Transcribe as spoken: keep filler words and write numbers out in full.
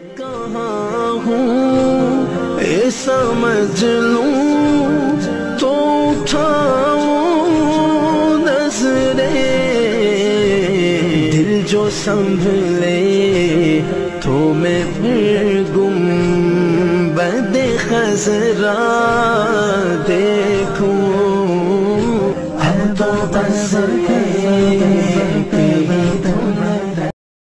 कहाँ हूँ ये समझ लूँ तो उठाऊं नजरें, दिल जो संभले तो मैं फिर गुम बदे खजरा देख